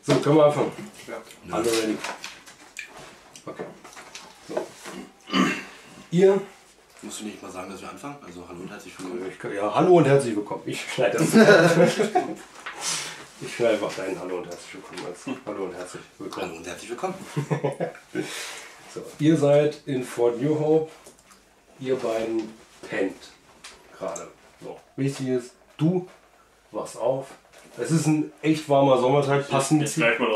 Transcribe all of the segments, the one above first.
So, können wir anfangen? Ja. Alle ready? Okay. So. Ihr? Musst du nicht mal sagen, dass wir anfangen? Also hallo und herzlich willkommen. Ja, hallo und herzlich willkommen. Ich schneide das. Ich schneide einfach deinen Hallo und herzlich willkommen als Hallo und herzlich willkommen. Hallo und herzlich willkommen. So, ihr seid in Fort New Hope. Ihr beiden pennt gerade. So. Wichtig ist, du wachst auf. Es ist ein echt warmer Sommertag, passend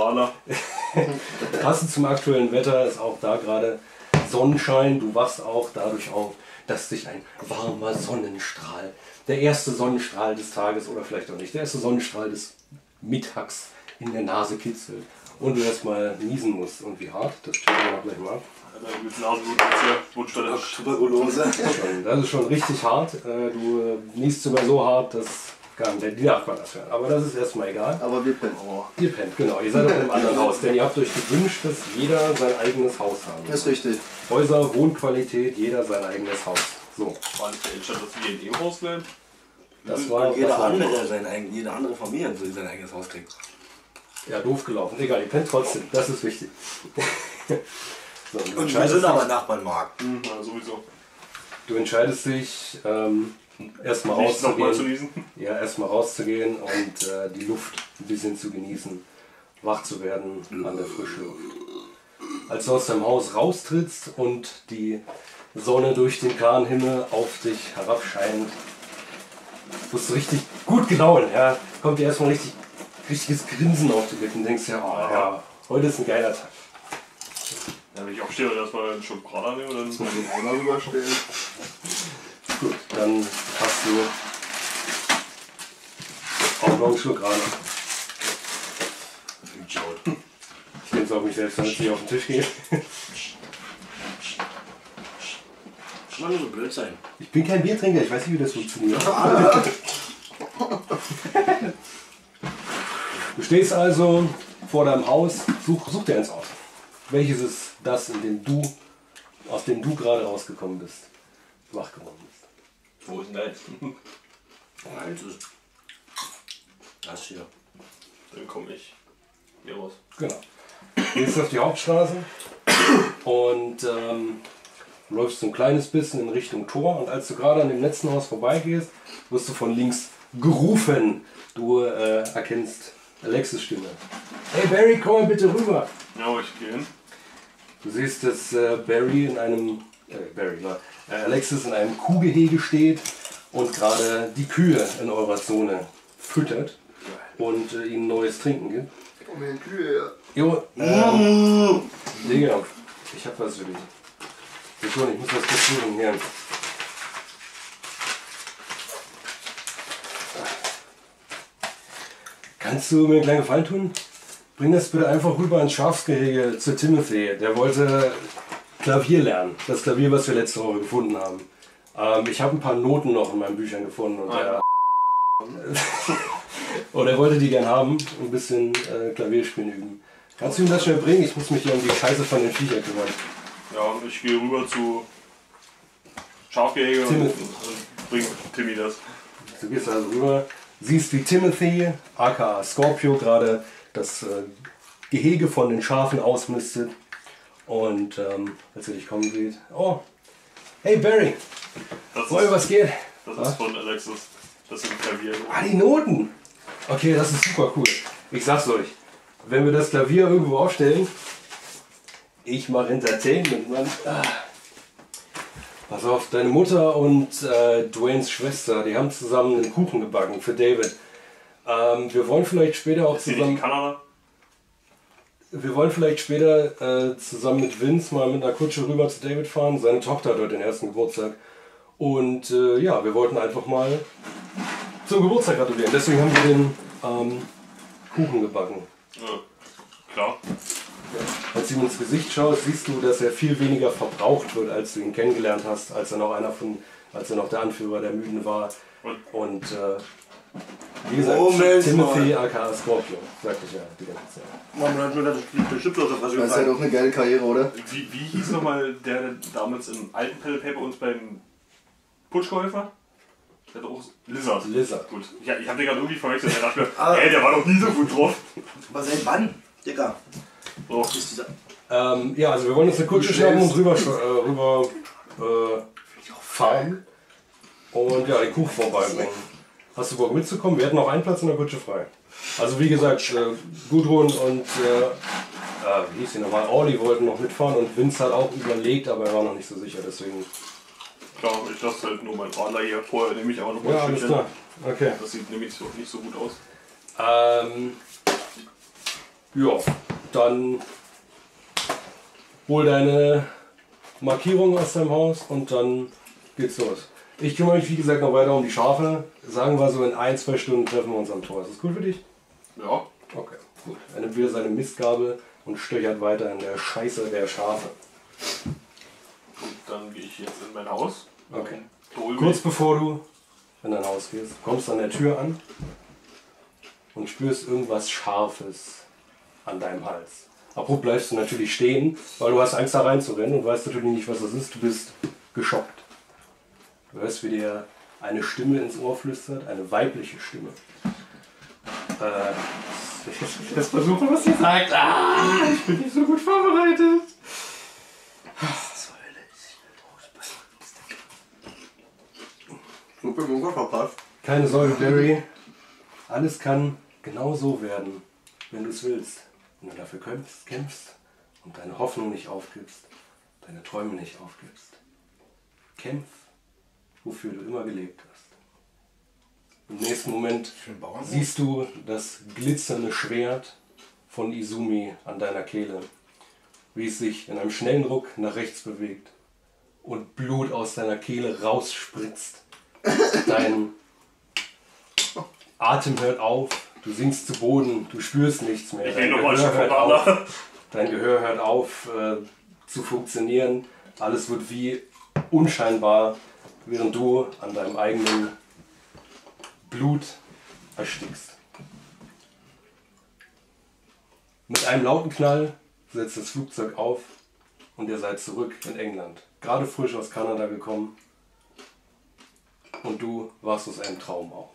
zum aktuellen Wetter ist auch da gerade Sonnenschein. Du wachst auch dadurch auf, dass dich ein warmer Sonnenstrahl, der erste Sonnenstrahl des Tages oder vielleicht auch nicht, der erste Sonnenstrahl des Mittags in der Nase kitzelt und du erstmal niesen musst. Und wie hart, das checken wir gleich mal ab. Tuberkulose. Das ist schon richtig hart. Du niest sogar so hart, dass die Nachbarn das hören. Aber das ist erstmal egal. Aber wir pennen. Ihr pennt, genau. Ihr seid auch in einem anderen Haus, denn ihr habt euch gewünscht, dass jeder sein eigenes Haus haben soll. Das ist richtig. Häuser, Wohnqualität, jeder sein eigenes Haus. So. War nicht der Entscheid, dass wir in dem Haus bleiben? Das war Jede was andere Familie so sein eigenes Haus kriegt. ja, doof gelaufen. Egal, ihr pennt trotzdem. Das ist wichtig. So, Und wir sind aber Nachbarn, Marc. Ja, sowieso. du entscheidest dich, erstmal Nicht nochmal zu rauszugehen. lesen. Ja, erstmal rauszugehen und die Luft ein bisschen zu genießen. Wach zu werden an der frischen Luft. Als du aus deinem Haus raustrittst und die Sonne durch den klaren Himmel auf dich herabscheint, wirst du richtig gut gelaunt. Ja? Kommt dir erstmal richtiges Grinsen auf die Lippen. Denkst ja, oh, ja, heute ist ein geiler Tag. Ja, wenn ich aufstehe und erstmal einen Schokolade nehme, dann Mal den Eimer rüberstellen. Gut, dann hast du auch noch einen Schluck Radler. Ich nehme es auf mich selbst, damit es nicht auf den Tisch geht. Kann man nur so blöd sein. Ich bin kein Biertrinker, ich weiß nicht, wie das funktioniert. Du stehst also vor deinem Haus, such dir eins aus. Welches ist das, aus dem du gerade rausgekommen bist, wach geworden bist? wo ist denn deins? Eins ist das hier. Dann komme ich hier raus. Genau. Du gehst auf die Hauptstraße und läufst so ein kleines bisschen in Richtung Tor. Und als du gerade an dem letzten Haus vorbeigehst, wirst du von links gerufen. Du erkennst Alexis Stimme. Hey Barry, komm mal bitte rüber. Ja, ich gehe hin. Du siehst, dass Alexis in einem Kuhgehege steht und gerade die Kühe in eurer Zone füttert und ihnen neues Trinken gibt. Komm hier, Kühe her. Jo, Digga, ich hab was für dich. Sekunde, ich muss was kurz suchen hier. Kannst du mir einen kleinen Gefallen tun? Bring das bitte einfach rüber ins Schafsgehege zu Timothy. Der wollte Klavier lernen. Das Klavier, was wir letzte Woche gefunden haben. Ich habe ein paar Noten noch in meinen Büchern gefunden und er wollte die gern haben. Ein bisschen Klavierspielen üben. Kannst du ihm das schnell bringen? Ich muss mich hier um die Scheiße von den Viechern kümmern. Ja, ich gehe rüber zu Schafgehege und bring Timmy das. Du gehst also rüber, siehst wie Timothy, aka Scorpio, gerade das Gehege von den Schafen ausmistet. Und als er dich kommen sieht, oh, hey Barry, was geht? Das ist von Alexis. Das sind Klavier. Ah, die Noten! Okay, das ist super cool. Ich sag's euch, wenn wir das Klavier irgendwo aufstellen, ich mache Entertainment, Mann. Pass auf, deine Mutter und Dwaynes Schwester, die haben zusammen einen Kuchen gebacken für David. Wir wollen vielleicht später auch Ist die nicht in zusammen. Kanada? Wir wollen vielleicht später zusammen mit Vince mal mit einer Kutsche rüber zu David fahren. Seine Tochter hat heute den ersten Geburtstag. Und ja, wir wollten einfach mal zum Geburtstag gratulieren. Deswegen haben wir den Kuchen gebacken. Ja, klar. Ja. Als du ihm ins Gesicht schaust, siehst du, dass er viel weniger verbraucht wird, als du ihn kennengelernt hast, als er noch der Anführer der Müden war. Und wie gesagt, Timothy aka Scorpio, sagte ich ja die ganze Zeit. Man hat mir das bestimmt doch was Das ist halt auch eine geile Karriere, oder? Wie hieß nochmal der damals im alten Pen and Paper uns beim Putsch geholfen hat? Der hat auch Lizard. Lizard. Gut. Ich hab den gerade irgendwie verwechselt. Ich dachte mir, ey, der war doch nie so gut drauf. Aber seit wann? Digga. So. Ist dieser. Ja, also wir wollen uns eine Kutsche schnappen und rüber fahren und ja, den Kuchen vorbeibringen. Hast du Bock mitzukommen? Wir hätten noch einen Platz in der Kutsche frei. Also wie gesagt, Gudrun und wie hieß sie nochmal? Orly wollten noch mitfahren und Vince hat auch überlegt, aber er war noch nicht so sicher, deswegen. Klar, ich lasse halt nur meinen Radler hier vorher, nehme ich aber noch mal Ja, ein alles Stückchen. klar. Okay. Das sieht nämlich nicht so gut aus. Ja, dann hol deine Markierung aus deinem Haus und dann geht's los. Ich kümmere mich wie gesagt noch weiter um die Schafe. Sagen wir so in 1-2 Stunden treffen wir uns am Tor. Ist das cool für dich? Ja. Okay, gut. Er nimmt wieder seine Mistgabel und stöchert weiter in der Scheiße der Schafe. Und dann gehe ich jetzt in mein Haus. Okay. Hol Kurz mich. bevor du in dein Haus gehst, kommst du an der Tür an und spürst irgendwas Scharfes an deinem Hals. Abrupt bleibst du natürlich stehen, weil du hast Angst da reinzurennen und weißt natürlich nicht, was das ist. Du bist geschockt. Du hörst, wie dir eine Stimme ins Ohr flüstert, eine weibliche Stimme. Ich jetzt versuchen, was sie sagt. Ich bin nicht so gut vorbereitet. Super Bunker verpasst. Keine Sorge, Barry. Alles kann genau so werden, wenn du es willst. Wenn du dafür kämpfst und deine Hoffnung nicht aufgibst, deine Träume nicht aufgibst. Kämpf, wofür du immer gelebt hast. Im nächsten Moment siehst du das glitzernde Schwert von Izumi an deiner Kehle, wie es sich in einem schnellen Ruck nach rechts bewegt und Blut aus deiner Kehle rausspritzt. Dein Atem hört auf, du sinkst zu Boden, du spürst nichts mehr. Ich will nochmal Schokolade. Dein Gehör hört auf zu funktionieren. Alles wird wie unscheinbar, während du an deinem eigenen Blut erstickst. Mit einem lauten Knall setzt das Flugzeug auf und ihr seid zurück in England. Gerade frisch aus Kanada gekommen und du wachst aus einem Traum auf.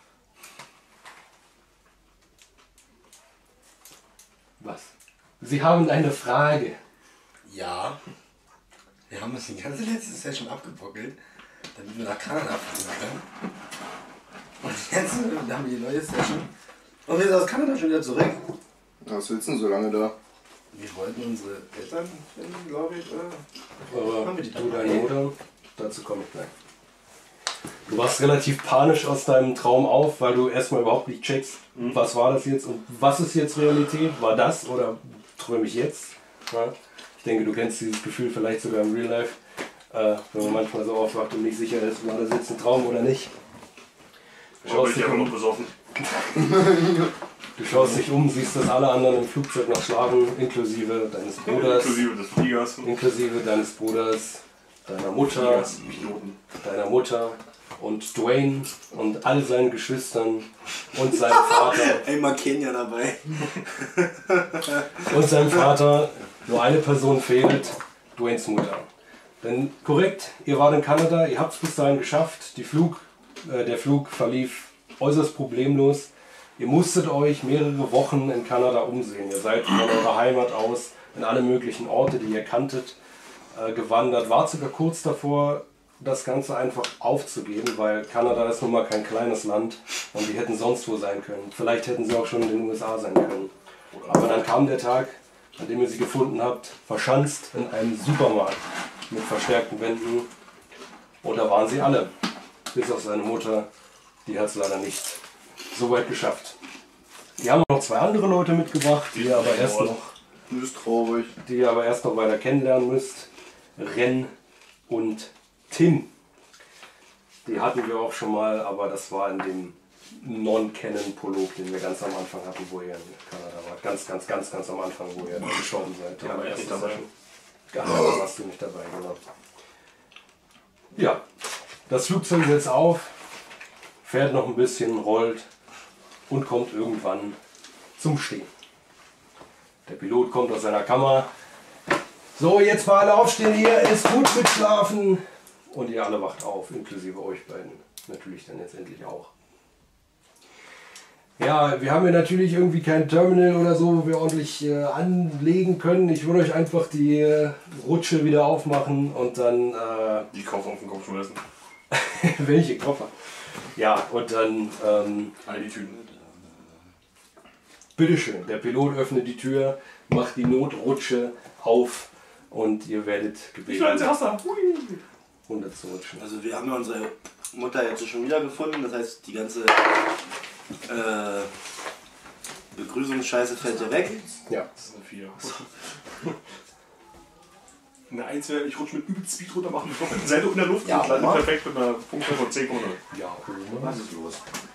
Was? Sie haben eine Frage. Ja. Wir haben uns die ganze letzte Session abgebuckelt, damit wir nach Kanada fliegen können. Und jetzt haben wir die neue Session. Und wir sind aus Kanada schon wieder zurück. Was willst du denn so lange da? Wir wollten unsere Eltern finden, glaube ich. Aber Haben wir die du, dabei? deine Mutter, dazu komme ich gleich. Du wachst relativ panisch aus deinem Traum auf, weil du erstmal überhaupt nicht checkst, was war das jetzt und was ist jetzt Realität? War das oder träume ich jetzt? Ja? Ich denke, du kennst dieses Gefühl vielleicht sogar im Real Life, wenn man manchmal so aufwacht und nicht sicher ist, war das jetzt ein Traum oder nicht. Ich habe dich aber noch besoffen. Du schaust dich um, siehst, dass alle anderen im Flugzeug noch schlafen, inklusive deines Bruders, Inklusive des Fliegers. inklusive deines Bruders, deiner Mutter, Fliegers, Piloten. deiner Mutter und Dwayne und all seinen Geschwistern und seinem Vater. Einmal Kenia dabei. Und seinem Vater, nur eine Person fehlt, Dwaynes Mutter. Denn korrekt, ihr wart in Kanada, ihr habt es bis dahin geschafft, der Flug verlief äußerst problemlos. Ihr musstet euch mehrere Wochen in Kanada umsehen. Ihr seid von eurer Heimat aus in alle möglichen Orte, die ihr kanntet, gewandert. Wart sogar kurz davor, das Ganze einfach aufzugeben, weil Kanada ist nun mal kein kleines Land und die hätten sonst wo sein können. Vielleicht hätten sie auch schon in den USA sein können. Aber dann kam der Tag, an dem ihr sie gefunden habt, verschanzt in einem Supermarkt mit verstärkten Wänden. Und da waren sie alle. Bis auf seine Mutter, die hat es leider nicht so weit geschafft. Die haben noch 2 andere Leute mitgebracht, die ihr aber erst noch weiter kennenlernen müsst. Ren und Tim. Die hatten wir auch schon mal, aber das war in dem Non-Canon-Prolog, den wir ganz am Anfang hatten, wo ihr in Kanada wart. Ganz am Anfang, wo ihr gestorben seid. Die Da war ich nicht dabei. Da warst du nicht dabei, genau. Ja, das Flugzeug setzt auf, fährt noch ein bisschen, rollt und kommt irgendwann zum Stehen. Der Pilot kommt aus seiner Kammer. So, jetzt mal alle aufstehen hier, ist gut mit Schlafen. Und ihr alle wacht auf, inklusive euch beiden. Natürlich dann jetzt endlich auch. Ja, wir haben ja natürlich irgendwie kein Terminal oder so, wo wir ordentlich anlegen können. Ich würde euch einfach die Rutsche wieder aufmachen und dann... Die Koffer auf den Kopf schmeißen. welche Koffer? Ja, und dann... All die Tüten. bitteschön, der Pilot öffnet die Tür, macht die Notrutsche auf und ihr werdet Ich war als gebeten, Erster. Hui. runterzurutschen. Also wir haben ja unsere Mutter jetzt schon wieder gefunden, das heißt die ganze Begrüßungsscheiße fällt ja weg. Ja. Das ist eine 4. Eine 1 wäre, ich rutsche mit übelst Speed runter, mache eine doppelte Seite in der Luft Ja, und lande Oma. perfekt mit einer Punktzahl von 10,0. Ja, Was ist los?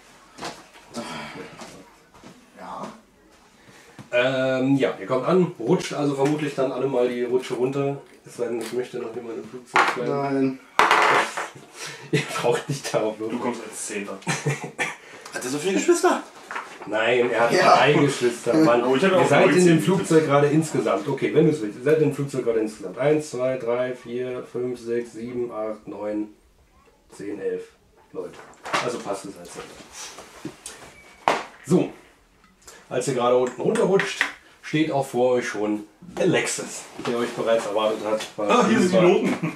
Ja. ja, ihr kommt an, rutscht also vermutlich dann alle mal die Rutsche runter. Es sei denn, ich möchte noch jemand im Flugzeug bleiben. Nein. Ihr braucht nicht darauf Du würfeln. kommst als 10. Hat er so viele Geschwister? Nein, er hat Ja. 3 Geschwister. Mann, Oh, ich habe ihr auch seid in 19. dem Flugzeug gerade insgesamt. Okay, wenn du es willst. Ihr seid im Flugzeug gerade insgesamt. 1, 2, 3, 4, 5, 6, 7, 8, 9, 10, 11 Leute. Also passt es als Center. So, als ihr gerade unten runterrutscht, steht auch vor euch schon Alexis, der euch bereits erwartet hat. Weil Ah, hier sind die Noten.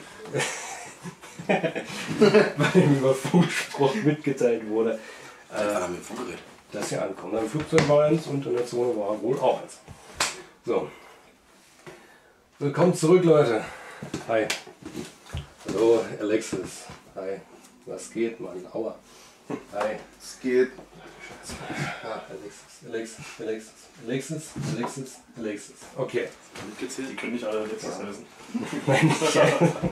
Bei dem über Funkspruch mitgeteilt wurde, Wann haben wir vorgerät? dass ihr ankommt. Im Flugzeug war eins und in der Zone war wohl auch eins. So. Willkommen zurück, Leute. Hi. Hallo, Alexis. Hi. Was geht, Mann? Aua. Hi. Es geht. Ah, Alexis. Okay. Mitgezählt? Die können nicht alle letztes essen. Nein, nicht.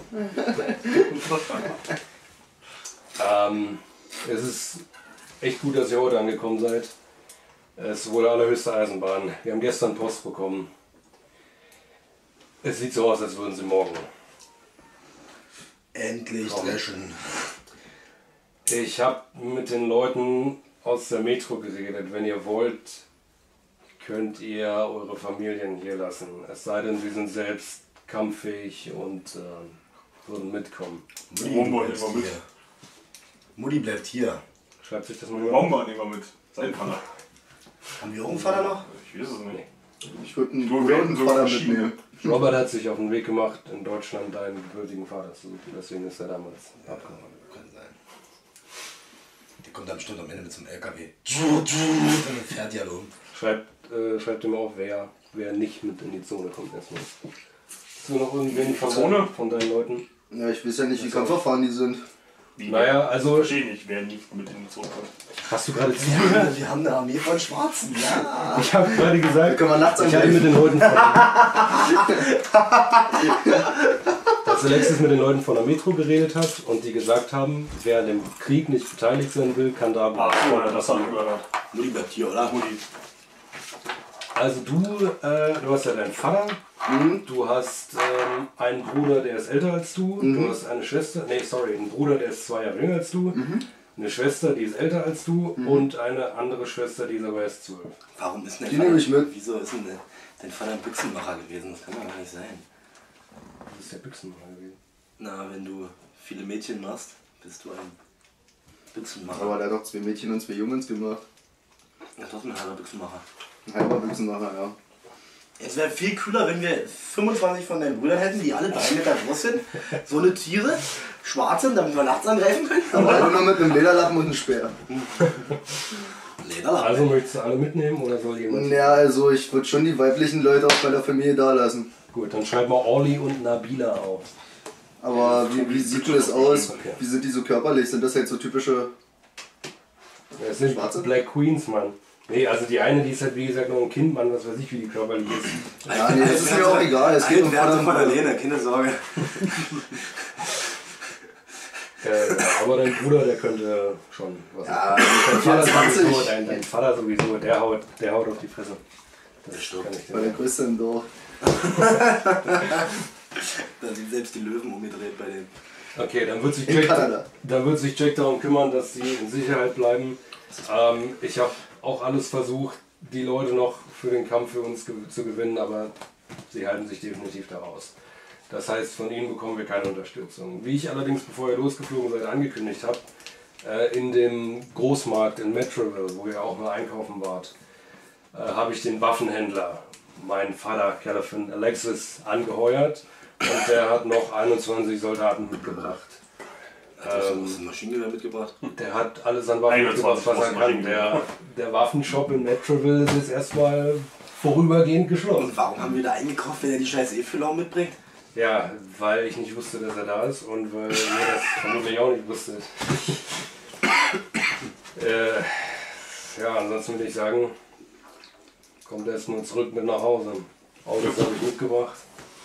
Es ist echt gut, dass ihr heute angekommen seid. Es ist wohl allerhöchste Eisenbahn. Wir haben gestern Post bekommen. Es sieht so aus, als würden sie morgen. Endlich dreschen. Ich habe mit den Leuten aus der Metro geredet. Wenn ihr wollt, könnt ihr eure Familien hier lassen. Es sei denn, sie sind selbst kampffähig und würden mitkommen. Wombo bleibt nehmen wir mit. hier. Mutti bleibt hier. Schreibt sich das mal Wombo nehmen wir mit. Sein Vater. Haben wir auch einen Vater noch? Ich weiß es nicht. Ich würde einen Du guten wählst so Vater verschiedene. mitnehmen. Robert hat sich auf den Weg gemacht, in Deutschland deinen gebürtigen Vater zu suchen. Deswegen ist er damals abgehauen. Kann sein. Der kommt dann bestimmt am Ende mit so einem LKW. Dann fährt ja um. Schreibt ihm auf, wer nicht mit in die Zone kommt erstmal. Hast du noch irgendwen Zone? von deinen Leuten? Ja, ich weiß ja nicht, wie kampferfahren die sind. Wie? Naja, also Verstehe nicht, wer nicht mit in die Zone kommt. hast du gerade zugehört? Wir haben eine Armee von Schwarzen, ja. Ich habe gerade Da gesagt, können wir nachts ich hatte mit angreifen. den Leuten dass Alexis mit den Leuten von der Metro geredet hat und die gesagt haben, wer an dem Krieg nicht beteiligt sein will, kann da Ach bleiben. so, das habe ich gehört. Mutti bleibt hier, oder? Mutti. Also du hast ja deinen Vater, du hast einen Bruder, der ist älter als du, du hast eine Schwester, einen Bruder, der ist 2 Jahre jünger als du, eine Schwester, die ist älter als du und eine andere Schwester, die ist aber erst 12. Warum ist denn Die nehme ich mit. Wieso ist denn dein Vater ein Büchsenmacher gewesen? Das kann doch gar nicht sein. Das ist der Büchsenmacher gewesen. Na, wenn du viele Mädchen machst, bist du ein Büchsenmacher. Aber der hat doch 2 Mädchen und 2 Jungs gemacht. Ja, trotzdem ein halber Büchsenmacher. Ein halber Büchsenmacher, ja. Es wäre viel cooler, wenn wir 25 von deinen Brüdern hätten, die alle 3 Meter groß sind. So eine Tiere, schwarz sind, damit wir nachts angreifen können. Aber nur noch mit einem Lederlappen und einem Speer. Lederlappen. Also möchtest du alle mitnehmen oder soll jemand? Ja, also ich würde schon die weiblichen Leute auch bei der Familie da lassen. Gut, dann schreib mal Orly und Nabila auf. Aber wie sieht denn das aus? Okay. Wie sind die so körperlich? Sind das halt so typische... Das sind Schwarze? Black Queens, Mann. Nee, also die eine, die ist halt wie gesagt noch ein Kind, Mann, was weiß ich, wie die körperlich ist. Ja, nee, das ist mir auch egal. Es geht um Vater von Vater. Alena, keine Sorge. Aber dein Bruder, der könnte schon was. Ja, Dein Vater 24. sowieso, dein Vater sowieso, der haut auf die Fresse. Der stirbt. kann ich dir Bei der sagen. Größte im Dorf. Da sind selbst die Löwen umgedreht bei dem. Okay, dann In Kanada. wird sich Jack darum kümmern, dass sie in Sicherheit bleiben. Ich habe auch alles versucht, die Leute noch für den Kampf für uns zu gewinnen, aber sie halten sich definitiv da raus. Das heißt, von ihnen bekommen wir keine Unterstützung. Wie ich allerdings, bevor ihr losgeflogen seid, angekündigt habe, In dem Großmarkt in Metroville, wo ihr auch mal einkaufen wart, habe ich den Waffenhändler, mein Vater Caliphan Alexis, angeheuert und der hat noch 21 Soldaten mitgebracht. Hat er schon ein Maschinengewehr mitgebracht? Der hat alles an Waffen mitgebracht, 21 was er kann. Der Waffenshop in Metroville ist jetzt erstmal vorübergehend geschlossen. Und warum haben wir da eingekauft, wenn er die scheiß E-Füller mitbringt? Ja, weil ich nicht wusste, dass er da ist und weil ihr das vermutlich auch nicht wusstet. Ja, ansonsten würde ich sagen, kommt erst mal zurück mit nach Hause. Autos habe ich mitgebracht.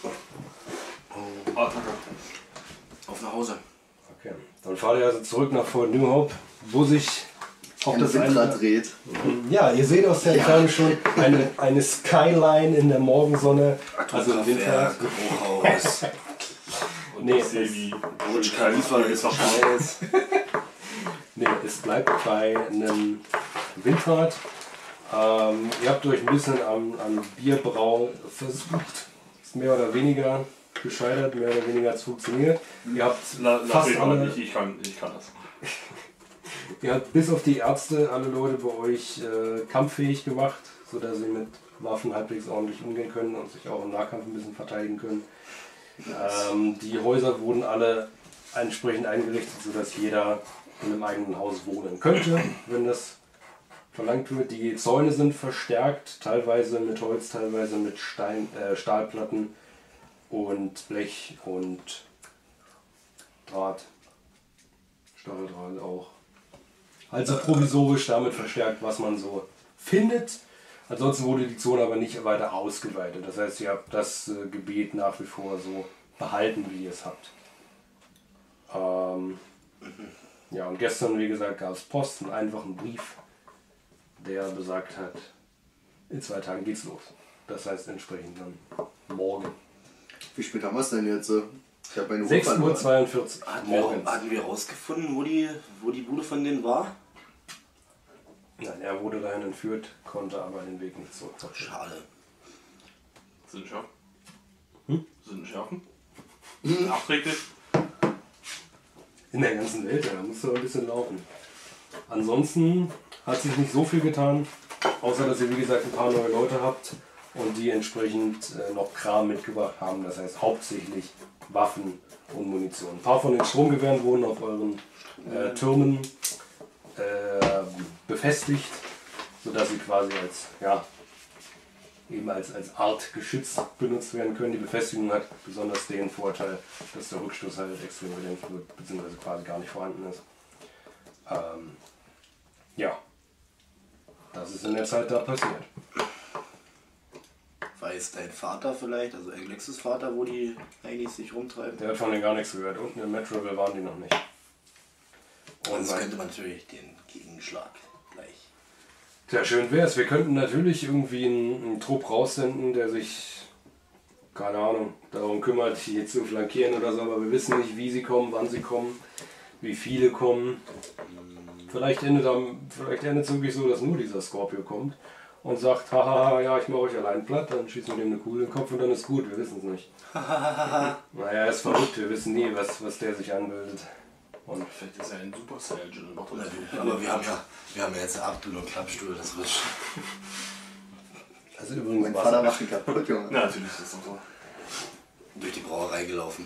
Auf nach Hause. Okay, dann fahrt ihr also zurück nach Fort New Hope, wo sich auf das Windrad dreht. Ja, ihr seht aus der Ferne schon eine Skyline in der Morgensonne. Also im Winter. Hochhaus. Und Nee, ich sehe, wie Burj Khalifa ist noch Nee, es bleibt bei einem Windrad. Ihr habt euch ein bisschen am Bierbrau versucht. Ist mehr oder weniger gescheitert, mehr oder weniger zu funktioniert. Ihr habt fast alle, ich kann das. ihr habt bis auf die Ärzte alle Leute bei euch kampffähig gemacht, sodass sie mit Waffen halbwegs ordentlich umgehen können und sich auch im Nahkampf ein bisschen verteidigen können. Die Häuser wurden alle entsprechend eingerichtet, sodass jeder in einem eigenen Haus wohnen könnte, wenn das verlangt wird. Die Zäune sind verstärkt, teilweise mit Holz, teilweise mit Stahlplatten und Blech und Draht. Stacheldraht auch. Also provisorisch damit verstärkt, was man so findet. Ansonsten wurde die Zone aber nicht weiter ausgeweitet. Das heißt, ihr habt das Gebiet nach wie vor so behalten, wie ihr es habt. Ja, und gestern, wie gesagt, gab es Post, einen einfachen Brief, der besagt hat, in 2 Tagen geht's los. Das heißt entsprechend dann morgen. Wie spät haben wir es denn jetzt? Ich habe meine 6:42 Uhr morgens. Hatten wir rausgefunden, wo die Bude von denen war? Nein, er wurde dahin entführt, konnte aber den Weg nicht zurück. Schade. Sind scharf? Hm? Sind Schärfen? Nachträglich? In der ganzen Welt, ja, da musst du ein bisschen laufen. Ansonsten hat sich nicht so viel getan, außer dass ihr wie gesagt ein paar neue Leute habt und die entsprechend noch Kram mitgebracht haben. Das heißt hauptsächlich Waffen und Munition. Ein paar von den Stromgewehren wurden auf euren Türmen befestigt, sodass sie quasi als, ja, eben als Art Geschütz benutzt werden können. Die Befestigung hat besonders den Vorteil, dass der Rückstoß halt extrem gedämpft wird, beziehungsweise quasi gar nicht vorhanden ist. Ja, das ist in der Zeit da passiert. Weiß dein Vater vielleicht, also Alexis Vater, wo die eigentlich sich rumtreiben? Der hat von denen gar nichts gehört. Unten in Metroville waren die noch nicht. Und Sonst könnte man natürlich den Gegenschlag gleich. Tja, schön wär's. Wir könnten natürlich irgendwie einen Trupp raussenden, der sich, keine Ahnung, darum kümmert, hier zu flankieren oder so, aber wir wissen nicht, wie sie kommen, wann sie kommen, wie viele kommen. Vielleicht endet es wirklich so, dass nur dieser Scorpio kommt und sagt, haha, ja, ich mache euch allein platt, dann schießen wir dem eine Kugel in den Kopf und dann ist gut, wir wissen es nicht. Naja, er ist verrückt, wir wissen nie, was der sich anbildet. Und Vielleicht ist er ein Super Saiyan und macht uns Aber wir haben ja jetzt Abdul und Klappstuhl, das wird schon. also übrigens Mein war's- Vater macht ihn kaputt, Junge. Na, natürlich ist das doch so. Durch die Brauerei gelaufen.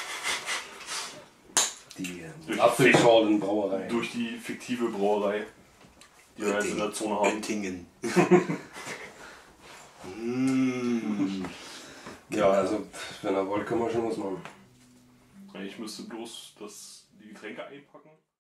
die Durch Apfelschorlen Brauerei. Durch die fiktive Brauerei, die wir jetzt in der Zone haben. Göttingen. Ja, also wenn er wollt, können wir schon was machen. Ich müsste bloß die Getränke einpacken.